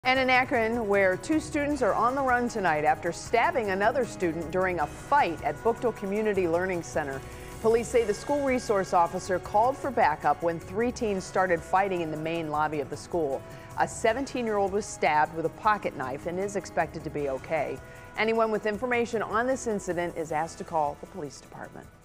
And in Akron, where two students are on the run tonight after stabbing another student during a fight at Buchtel Community Learning Center. Police say the school resource officer called for backup when three teens started fighting in the main lobby of the school. A 17-year-old was stabbed with a pocket knife and is expected to be okay. Anyone with information on this incident is asked to call the police department.